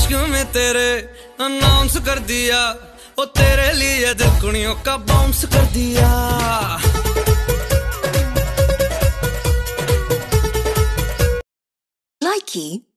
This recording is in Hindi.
इश्क में तेरे अनाउंस कर दिया, ओ तेरे लिए दिल कुड़ियों का बाउंस कर दिया। Likey